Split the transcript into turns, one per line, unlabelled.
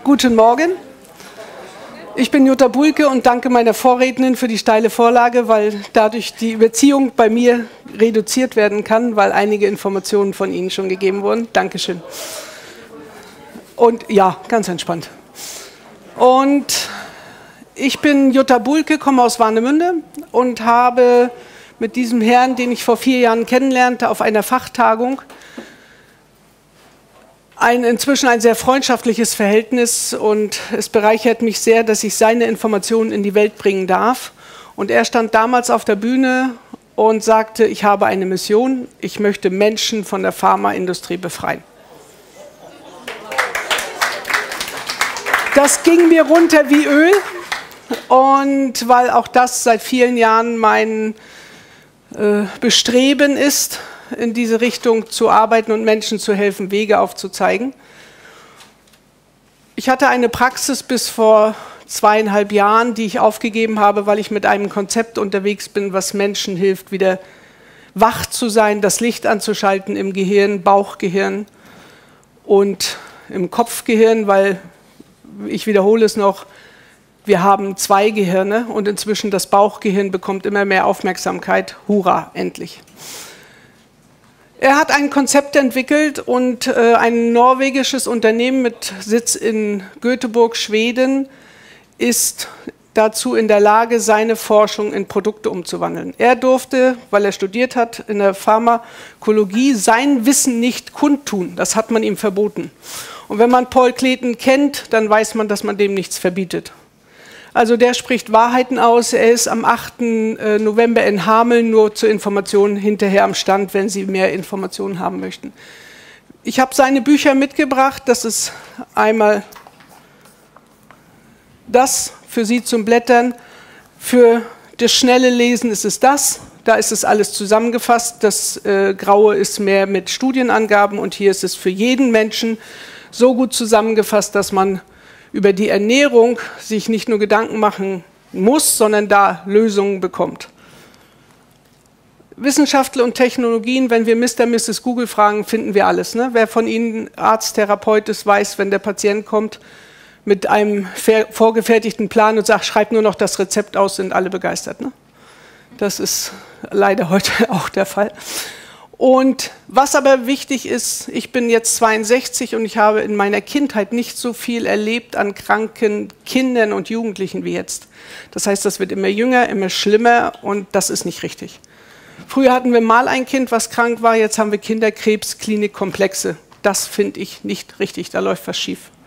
Guten Morgen. Ich bin Jutta Bulke und danke meiner Vorrednerin für die steile Vorlage, weil dadurch die Überziehung bei mir reduziert werden kann, weil einige Informationen von Ihnen schon gegeben wurden. Dankeschön. Und ja, ganz entspannt. Und ich bin Jutta Bulke, komme aus Warnemünde und habe mit diesem Herrn, den ich vor 4 Jahren kennenlernte, auf einer Fachtagung inzwischen ein sehr freundschaftliches Verhältnis, und es bereichert mich sehr, dass ich seine Informationen in die Welt bringen darf. Und er stand damals auf der Bühne und sagte, ich habe eine Mission, ich möchte Menschen von der Pharmaindustrie befreien. Das ging mir runter wie Öl, und weil auch das seit vielen Jahren mein Bestreben ist, in diese Richtung zu arbeiten und Menschen zu helfen, Wege aufzuzeigen. Ich hatte eine Praxis bis vor 2,5 Jahren, die ich aufgegeben habe, weil ich mit einem Konzept unterwegs bin, was Menschen hilft, wieder wach zu sein, das Licht anzuschalten im Gehirn, Bauchgehirn und im Kopfgehirn, weil, ich wiederhole es noch, wir haben 2 Gehirne und inzwischen das Bauchgehirn bekommt immer mehr Aufmerksamkeit. Hurra, endlich. Er hat ein Konzept entwickelt und ein norwegisches Unternehmen mit Sitz in Göteborg, Schweden, ist dazu in der Lage, seine Forschung in Produkte umzuwandeln. Er durfte, weil er studiert hat in der Pharmakologie, sein Wissen nicht kundtun. Das hat man ihm verboten. Und wenn man Paul Clayton kennt, dann weiß man, dass man dem nichts verbietet. Also der spricht Wahrheiten aus. Er ist am 8. November in Hameln, nur zur Information hinterher am Stand, wenn Sie mehr Informationen haben möchten. Ich habe seine Bücher mitgebracht. Das ist einmal das für Sie zum Blättern. Für das schnelle Lesen ist es das. Da ist es alles zusammengefasst. Das Graue ist mehr mit Studienangaben, und hier ist es für jeden Menschen so gut zusammengefasst, dass man über die Ernährung sich nicht nur Gedanken machen muss, sondern da Lösungen bekommt. Wissenschaftler und Technologien, wenn wir Mr. und Mrs. Google fragen, finden wir alles. Ne? Wer von Ihnen Arzt, Therapeut ist, weiß, wenn der Patient kommt mit einem vorgefertigten Plan und sagt, schreib nur noch das Rezept aus, sind alle begeistert. Ne? Das ist leider heute auch der Fall. Und was aber wichtig ist, ich bin jetzt 62 und ich habe in meiner Kindheit nicht so viel erlebt an kranken Kindern und Jugendlichen wie jetzt. Das heißt, das wird immer jünger, immer schlimmer, und das ist nicht richtig. Früher hatten wir mal ein Kind, was krank war, jetzt haben wir Kinderkrebsklinikkomplexe. Das finde ich nicht richtig, da läuft was schief.